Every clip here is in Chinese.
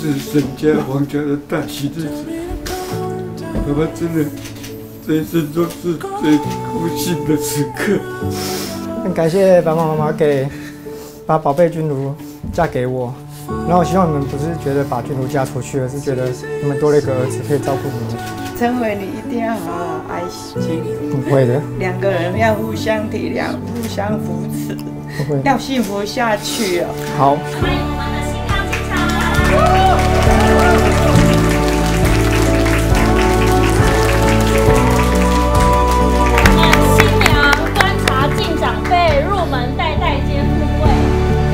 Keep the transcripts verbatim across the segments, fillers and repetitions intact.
是沈家、王家的大喜日子。爸爸真的这一生中是最高兴的时刻。 很感谢爸爸妈妈给把宝贝君如嫁给我，然后我希望你们不是觉得把君如嫁出去，而是觉得你们多了一个儿子可以照顾你们。 陈伟，你一定要好好爱惜。 不会的， 两个人要互相体谅，互相扶持， 不会， 要幸福下去哦。 好。 欢迎我们的新娘进场。新娘端茶敬长辈，入门代代皆富贵。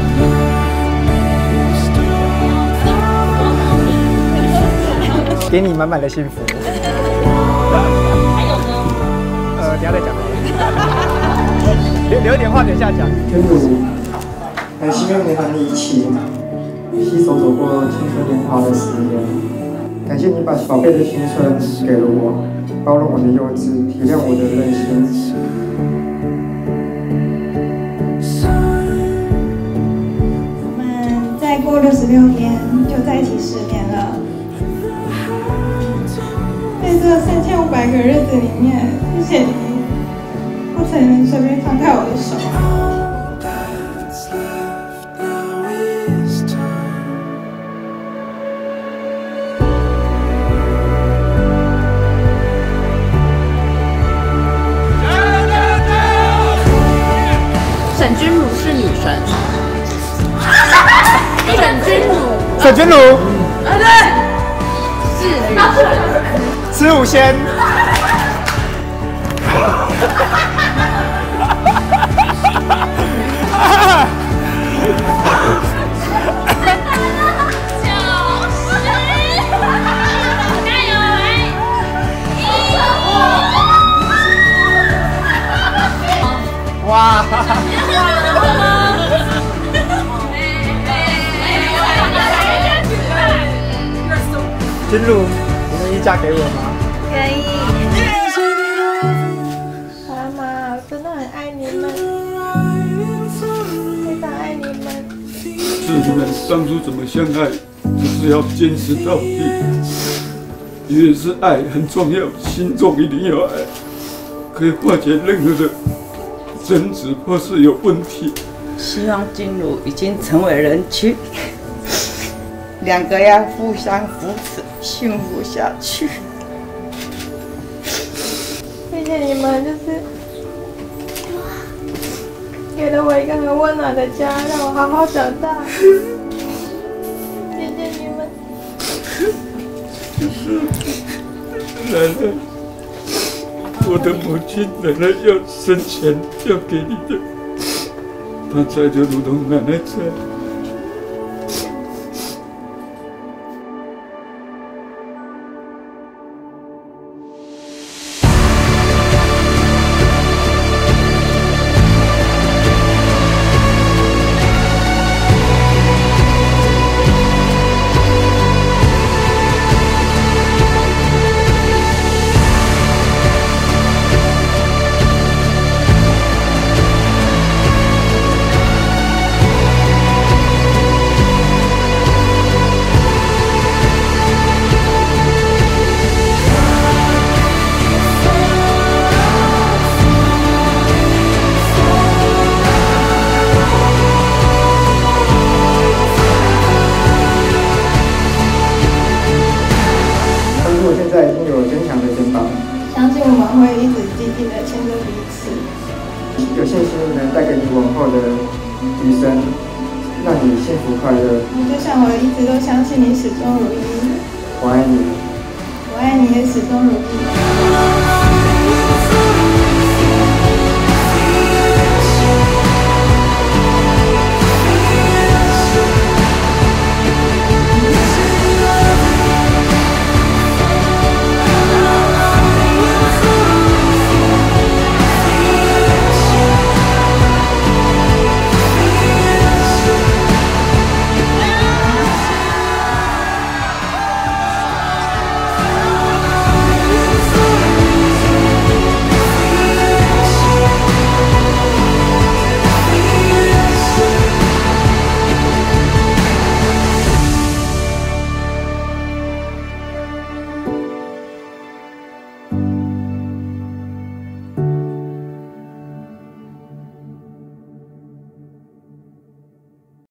给你满满的幸福。 还有呢？ 呃，等下再讲好了。留留一点话，等下讲。君如，很希望能和你一起携手走过青春年华的十年。感谢你把宝贝的青春给了我，包容我的幼稚，体谅我的任性。 我们再过六十六年就在一起十年了。在这三千五百个日子里面，谢谢你不曾随便放开我的手。 沈君如是女神。沈君如。 沈君如。 啊对。是女神。 吃五仙。哇！君如，你愿意嫁给我吗？ 可以。妈妈，我真的很爱你们，非常爱你们。 至于你们当初怎么相爱，就是要坚持到底。因为是爱很重要，心中一定有爱，可以化解任何的争执或是有问题。 希望君如已经成为人妻，两个要互相扶持，幸福下去。 谢谢你们，就是给了我一个很温暖的家，让我好好长大。谢谢你们。 奶奶，我的母亲奶奶要生前要给你的，她在就如同奶奶在。 现在已经有坚强的肩膀， 相信我们会一直紧紧的牵着彼此， 有信心能带给你往后的余生，让你幸福快乐。 就像我一直都相信你始终如一， 我爱你， 我爱你也始终如一。